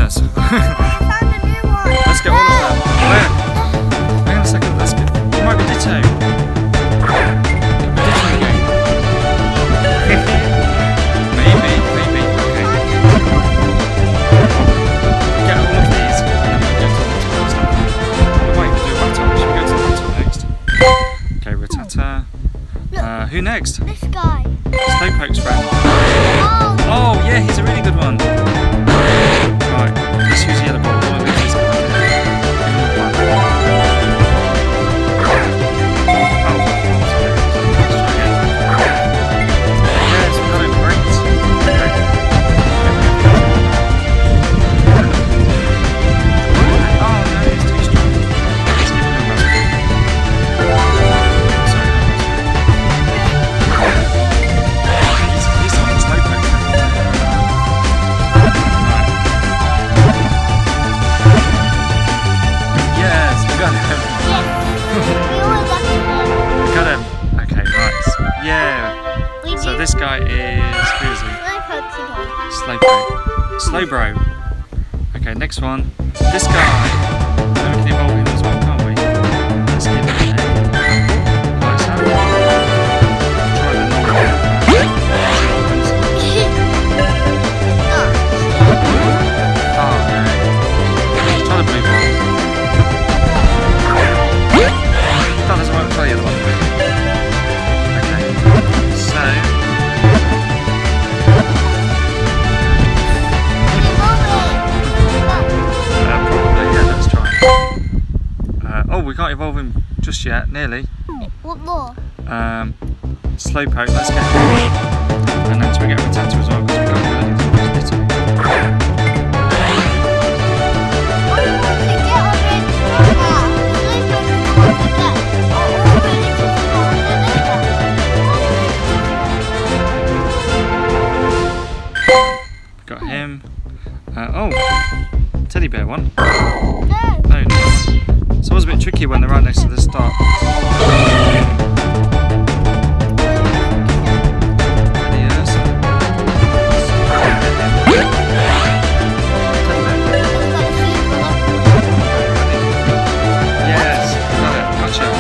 Yes. I found a new one. Let's get all of them. Where? Hang on a second. Let's get. It might be Ditto. Ditto again. maybe. Okay. Get all of these, and then we'll go to the next pokestop. Wait, we'll do a battle. Should we go to the battle next? Okay, Rattata. Who next? This guy. Slowpoke's friend. Oh, Oh, yeah, he's a really good one. Right, let's use yellow ball. One of these is going to do. Yes, we got it. Great. Okay. Oh, no, he's too strong. Let's give him a raspberry. Sorry, not raspberry. He's on the Slowpoke. Yes, we got him. We got him. Okay, right. Yeah. So this guy is, who is he? Slowpoke. Slowbro. Okay, next one. This guy. Then we can evolve him as well, can't we? Let's give him a nice sound. Try the normal one first. Oh no. Let's try the blue one. That doesn't work for the other one. Okay. So. Probably, yeah, let's try. Oh, we can't evolve him just yet, nearly. What more? Slowpoke, let's get him. And then we get Rattata as well, because we got him early to use Ditto. Got him. Oh, teddy bear one. No. No. It's always a bit tricky when they're right next to the start. Yes, got it.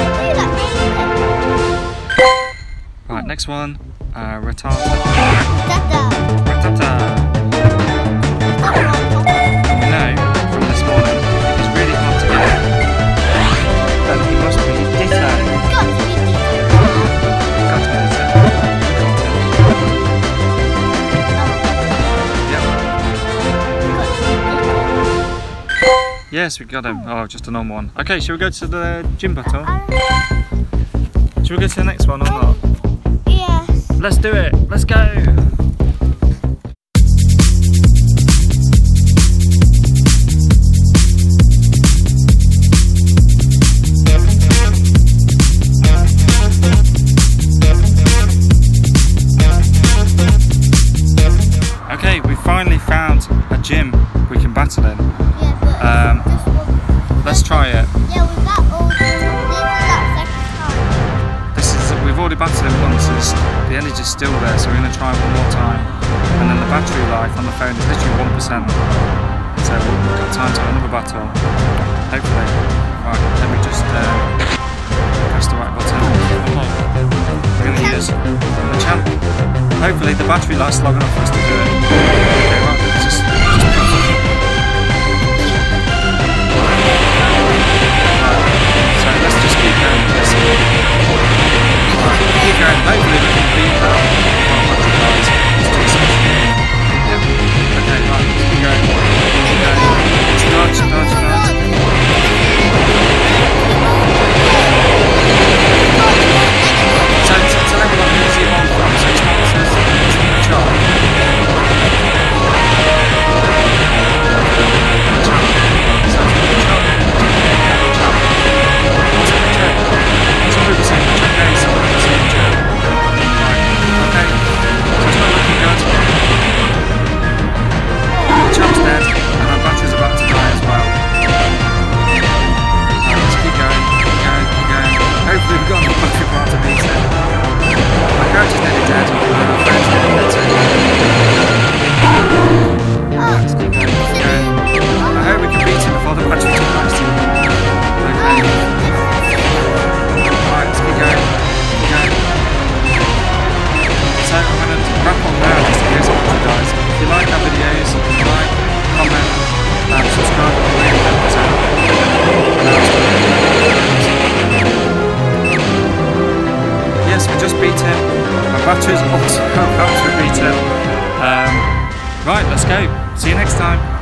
Gotcha. Right, next one. Rattata. Rattata. And we know from this morning, if it's really hard to get, then he must be Ditto. Got to be Ditto. Yep. Yes, we got him. Oh, just a normal one. Okay, shall we go to the gym battle? Shall we go to the next one or not? Yes. Let's do it. Let's go. Okay, we finally found a gym we can battle in. Yeah, but Let's try it. yeah, we battled. This is that second time. We've already battled him once, so the energy's still there, so we're going to try it one more time. And then the battery life on the phone is literally 1%. So we've got time to have another battle. Hopefully. Right, let me just press the right button. We're going to use the champ. Hopefully the battery life's long enough for us to do it. Okay, right, let's just so let's just keep going. Let's see. Right, keep going. Hopefully we can beat that. Let's do some. Yeah. Okay, right, let's keep going. Keep going. Start. So everyone who's evolved from, so it's not a chart. Some people say the check A, some people say the check. batteries also about to repeat it. Right, let's go. See you next time.